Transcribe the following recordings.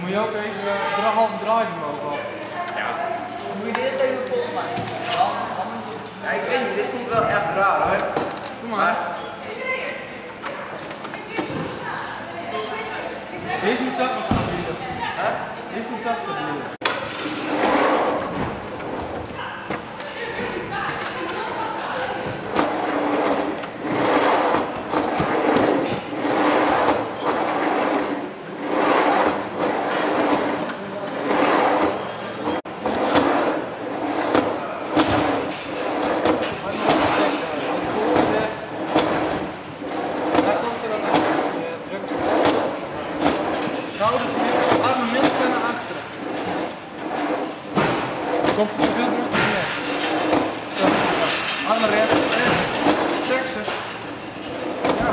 moet je ook even een halve draai omhoog. Ja. Moet je dit eerst even volgen maken? Ja, ik weet niet, dit voelt wel echt raar hoor. Doe maar. Eerst moet dat nog stabielen. Eerst moet dat stabielen. Komt er zoveel druk op je nek. Armen recht, recht, seksen. Ja.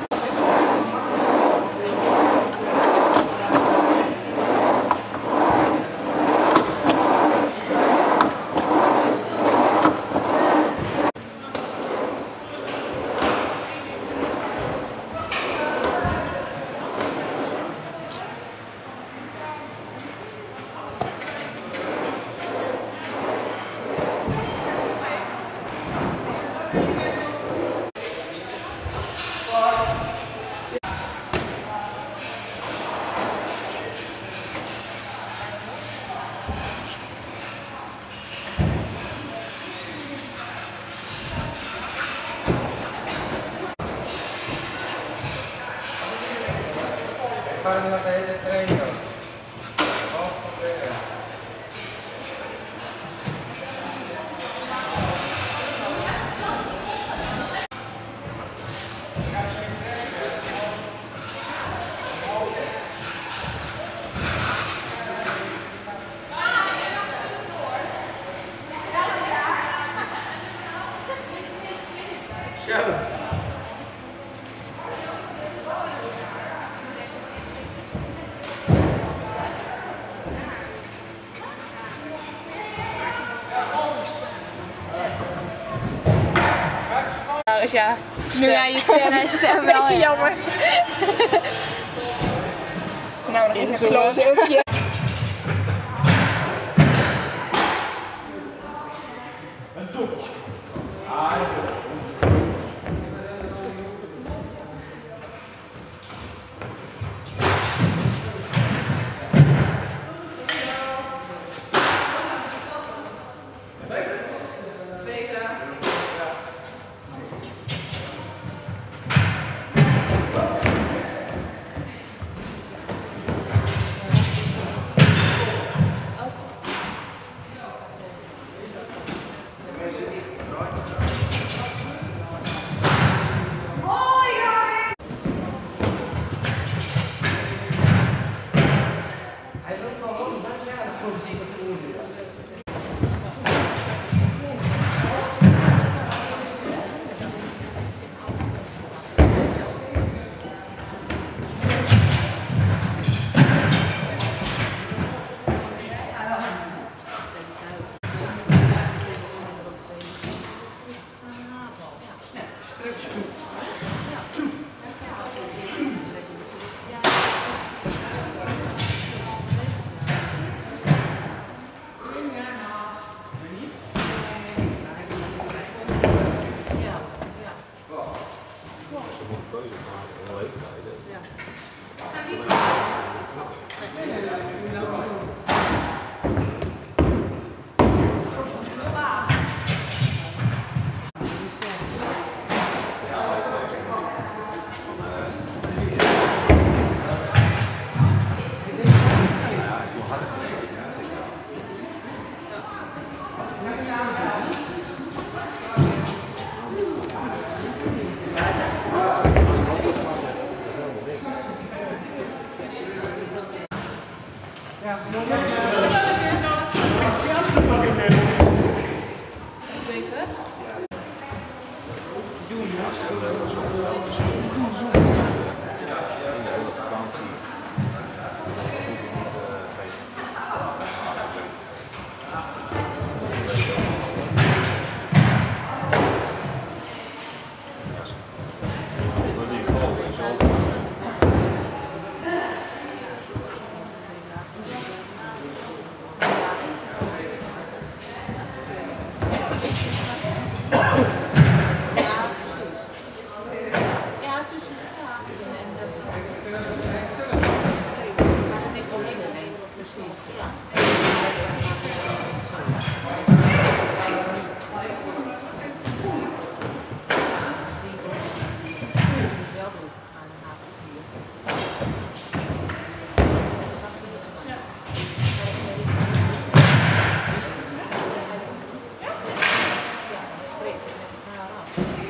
Ga je nog de hele training doen? Zo. Dus ja, nu jij je stem wel. Beetje jammer. Nou, nog even een close-upje. Een doekje. Ja, dan spreekt ze met elkaar af.